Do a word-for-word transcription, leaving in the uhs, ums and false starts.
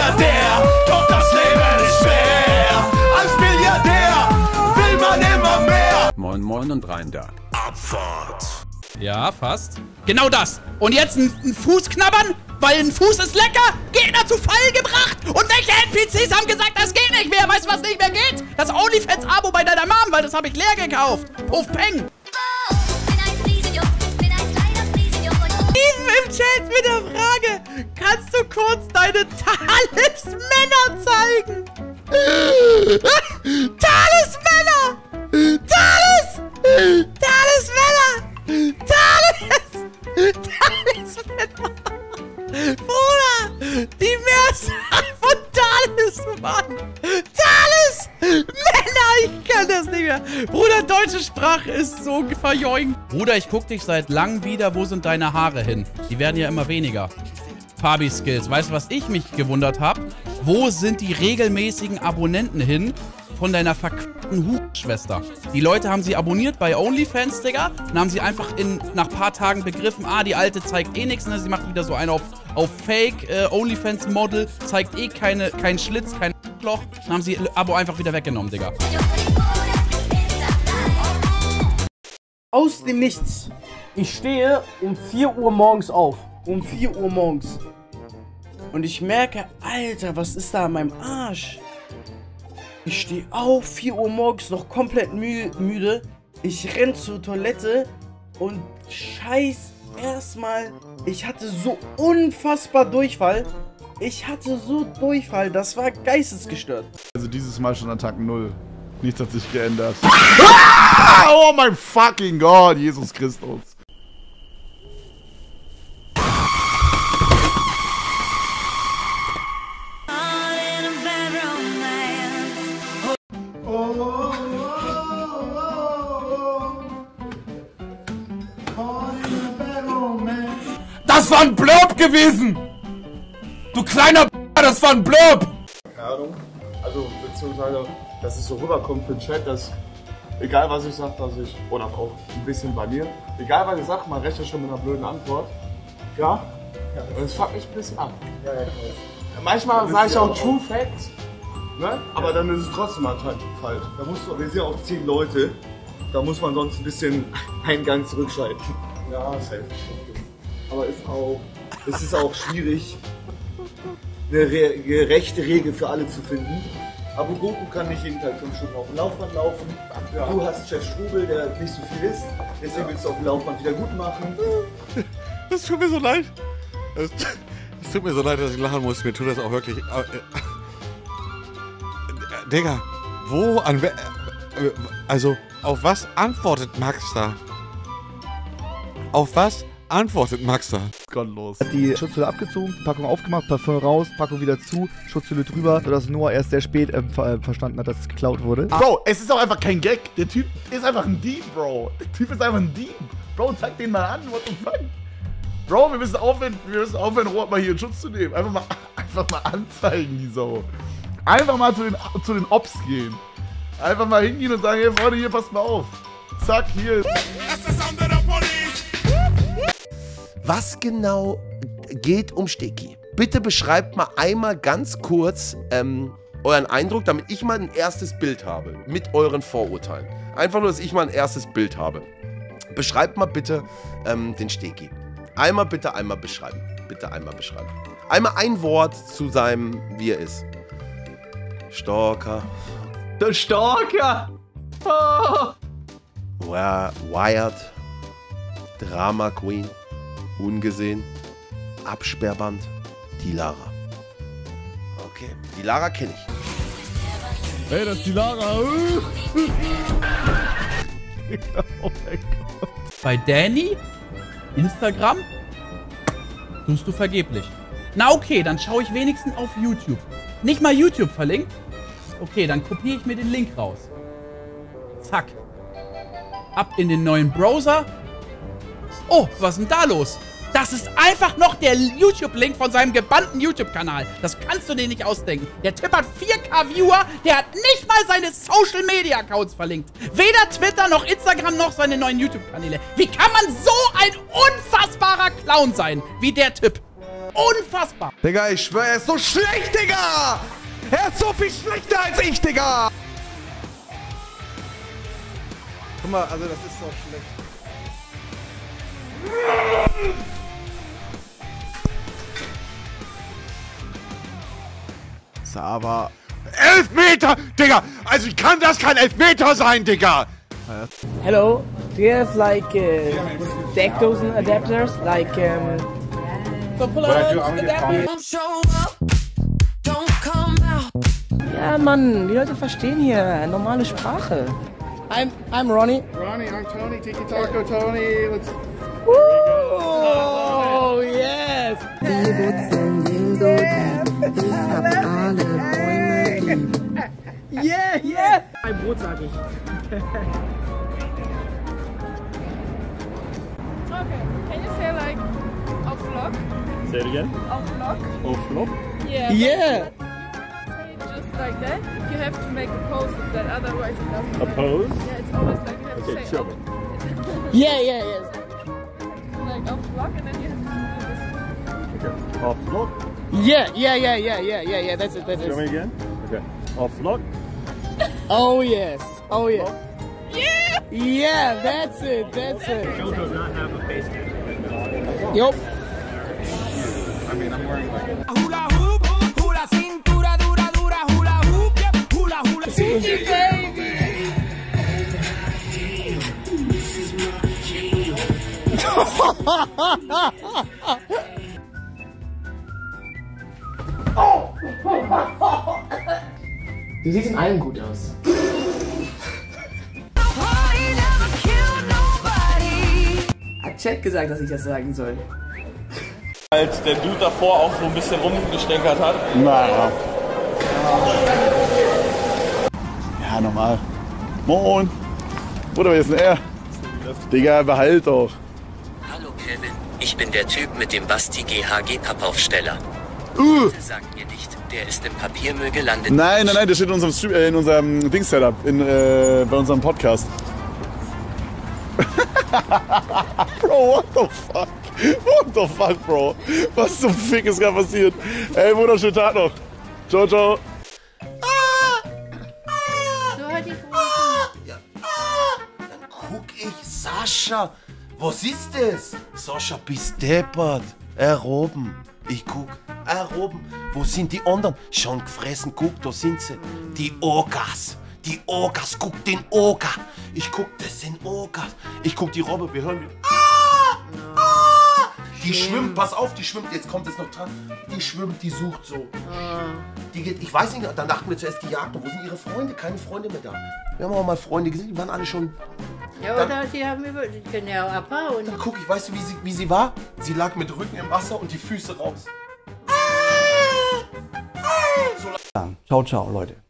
Milliardär, doch das Leben ist schwer. Als Milliardär will man immer mehr. Moin Moin und rein da. Abfahrt. Ja, fast. Genau das. Und jetzt ein, ein Fuß knabbern, weil ein Fuß ist lecker, Gegner zu Fall gebracht. Und welche N P Cs haben gesagt, das geht nicht mehr? Weißt du, was nicht mehr geht? Das OnlyFans-Abo bei deiner Mom, weil das habe ich leer gekauft. Puff Peng. Steven im Chat mit der Frage, kannst du kurz deine Talismänner zeigen? Talismänner! Talis! Talismänner! Talis! Talismänner! Bruder! Die Mehrzahl von Talisman! Talis! Männer! Ich kann das nicht mehr! Bruder, deutsche Sprache ist so verjoingt. Bruder, ich guck dich seit langem wieder. Wo sind deine Haare hin? Die werden ja immer weniger. Fabi-Skills. Weißt du, was ich mich gewundert habe? Wo sind die regelmäßigen Abonnenten hin von deiner verkackten Hurenschwester? Die Leute haben sie abonniert bei OnlyFans, Digga. Dann haben sie einfach in, nach ein paar Tagen begriffen, ah, die Alte zeigt eh nichts. Ne? Sie macht wieder so einen auf, auf Fake äh, OnlyFans-Model, zeigt eh keine, keinen Schlitz, kein Loch. Dann haben sie Abo einfach wieder weggenommen, Digga. Aus dem Nichts. Ich stehe um vier Uhr morgens auf. Um vier Uhr morgens. Und ich merke, Alter, was ist da an meinem Arsch? Ich stehe auf, vier Uhr morgens, noch komplett mü müde. Ich renn zur Toilette und scheiß erstmal, ich hatte so unfassbar Durchfall. Ich hatte so Durchfall, das war geistesgestört. Also dieses Mal schon an Tag null. Nichts hat sich geändert. Ah! Oh mein fucking Gott, Jesus Christus. Das war ein Blurb gewesen! Du kleiner B***, das war ein Blurb! Keine Ahnung. Also, beziehungsweise, dass es so rüberkommt für den Chat, dass egal was ich sag, dass ich, oder auch ein bisschen bei mir, egal was ich sag, man rechnet schon mit einer blöden Antwort. Ja? Ja. Und das fuckt mich ein bisschen ab. Ja, ja, ich weiß. Manchmal sage ich auch True Facts, ne? Aber dann ist es trotzdem anscheinend falsch. Da musst du, wir sind ja auch zehn Leute, da muss man sonst ein bisschen einen Gang zurückschalten. Ja, safe. Aber ist auch, es ist auch schwierig, eine re gerechte Regel für alle zu finden. Aber Goku kann nicht jeden Tag fünf Stunden auf dem Laufband laufen. Ja. Du hast Chef Strubel, der nicht so viel isst. Deswegen willst du auf dem Laufband wieder gut machen. Das tut mir so leid. Es tut mir so leid, dass ich lachen muss. Mir tut das auch wirklich... Äh, äh, Digga, wo, an... Äh, also, auf was antwortet Max da? Auf was antwortet Max da? Gottlos. Hat die Schutzhülle abgezogen, Packung aufgemacht, Parfüm raus, Packung wieder zu, Schutzhülle drüber, sodass Noah erst sehr spät äh, ver verstanden hat, dass es geklaut wurde. Bro, es ist auch einfach kein Gag. Der Typ ist einfach ein Dieb, Bro. Der Typ ist einfach ein Dieb. Bro, zeig den mal an, what the fuck? Bro, wir müssen aufhören, wir müssen aufhören, Robert mal hier in Schutz zu nehmen. Einfach mal, einfach mal anzeigen, die Sau. Einfach mal zu den, zu den Ops gehen. Einfach mal hingehen und sagen, hey Freunde, hier, passt mal auf. Zack, hier. Was genau geht um Steki? Bitte beschreibt mal einmal ganz kurz ähm, euren Eindruck, damit ich mal ein erstes Bild habe. Mit euren Vorurteilen. Einfach nur, dass ich mal ein erstes Bild habe. Beschreibt mal bitte ähm, den Steki. Einmal bitte einmal beschreiben. Bitte einmal beschreiben. Einmal ein Wort zu seinem, wie er ist. Stalker. Der Stalker! Oh. Wired. Drama Queen. Ungesehen. Absperrband. Die Lara. Okay, die Lara kenne ich. Hey, das ist die Lara. Oh mein Gott. Bei Danny? Instagram? Tust du vergeblich. Na okay, dann schaue ich wenigstens auf YouTube. Nicht mal YouTube verlinkt? Okay, dann kopiere ich mir den Link raus. Zack. Ab in den neuen Browser. Oh, was ist denn da los? Das ist einfach noch der YouTube-Link von seinem gebannten YouTube-Kanal. Das kannst du dir nicht ausdenken. Der Typ hat vier K Viewer, der hat nicht mal seine Social-Media-Accounts verlinkt. Weder Twitter noch Instagram noch seine neuen YouTube-Kanäle. Wie kann man so ein unfassbarer Clown sein, wie der Typ? Unfassbar. Digga, ich schwör, er ist so schlecht, Digga! Er ist so viel schlechter als ich, Digga! Guck mal, also das ist so schlecht. Aber Elfmeter, Digga! Also ich kann das kein Elfmeter sein, Digga! Hello, do you have like uh, deck those adapters? Like um for pull-ups adapters? Ja, Mann, die Leute verstehen hier normale Sprache. I'm I'm Ronnie. Ronnie, I'm Tony, Tiki Taco, Tony, let's... Oh, yes! Yeah, yeah! Ein Brot, sag ich. Okay, can you say like auf Vlog? Say it again. Auf Vlog? Auf Vlog? Yeah. Yeah! Say it just like that. You have to make a pose with that, otherwise it doesn't A work. pose? Yeah, it's always like you have Okay, to say show auf, me. Yeah, yeah, yes. like auf Vlog and then you have to do this. Okay. Auf Vlog? Yeah, yeah, yeah, yeah, yeah, yeah, yeah, that's it, that's Show me it. again. Okay. Auf Vlog? Oh, yes. Oh, yeah. Yeah! Yeah, that's it, that's it. Joe does not have a face cam. Yup. Hula hoop, hula cintura dura dura hula hoop, hula hula. Du siehst in allem gut aus. Hat Chat gesagt, dass ich das sagen soll. Als der Dude davor auch so ein bisschen rumgestenkert hat. Na. Ja, normal. Moin. Bruder, wer ist denn er? Digga, behalt doch. Hallo Kevin, ich bin der Typ mit dem Basti G H G-Pappaufsteller. Uh. Bitte sagt mir nicht, der ist im Papiermüll gelandet. Nein, nein, nein, der steht in unserem, Stream, äh, in unserem Dings-Setup, in, äh, bei unserem Podcast. Bro, what the fuck? What the fuck, Bro? Was zum Fick ist gerade passiert? Ey, wunderschönen Tag noch. Ciao, ciao. Dann guck ich, Sascha. Was ist das? Sascha, bist deppert. Er oben. Ich guck. Er oben. Wo sind die anderen? Schon gefressen. Guck, da sind sie. Die Ogas. Die Ogas. Guck den Oga. Ich guck, das sind Ogas. Ich guck die Robbe. Wir hören. Ah! Ah! Die schwimmt. Pass auf, die schwimmt. Jetzt kommt es noch dran. Die schwimmt, die sucht so. Die geht, ich weiß nicht, dann dachten wir zuerst, die jagt. Wo sind ihre Freunde? Keine Freunde mehr da. Wir haben auch mal Freunde gesehen, die waren alle schon. Ja, dann, oder sie haben über, die können ja auch abhauen. Dann guck ich, weißt du, wie sie, wie sie war? Sie lag mit Rücken im Wasser und die Füße raus. Ciao, ciao, Leute.